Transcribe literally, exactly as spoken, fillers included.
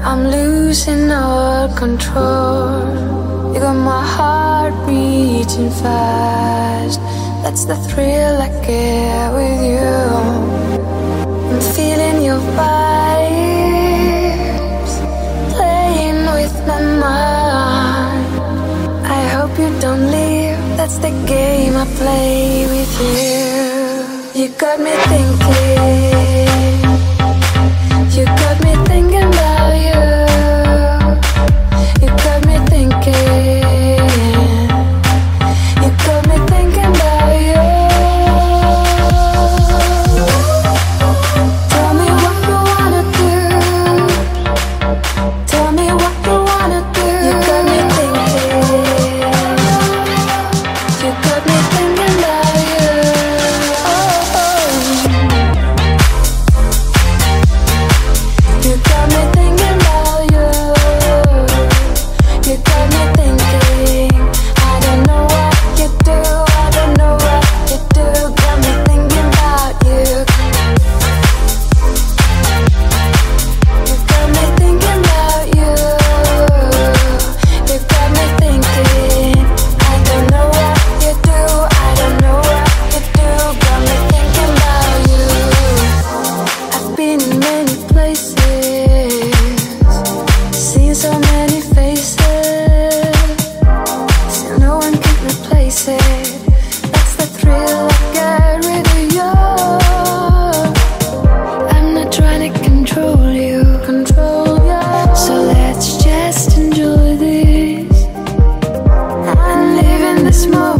I'm losing all control. You got my heart beating fast. That's the thrill I get with you. I'm feeling your vibes, playing with my mind. I hope you don't leave, that's the game I play with you. You got me thinking, you got me thinking about you. You got me thinking, you got me thinking about you. Tell me what you wanna do, tell me what you wanna do. You got me thinking, you got me thinking about you. Oh, oh. You got me thinking about you. You got me thinking. I don't know what you do, I don't know what you do. Got me thinking about you. You got me thinking about you. You got me thinking. I don't know what you do, I don't know what you do. Got me thinking about you. I've been in many places, seen so many faces, still no one can replace it. That's the thrill I get with you. I'm not trying to control you, control you. So let's just enjoy this and live in this moment.